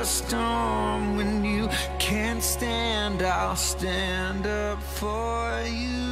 a storm. When you can't stand, I'll stand up for you.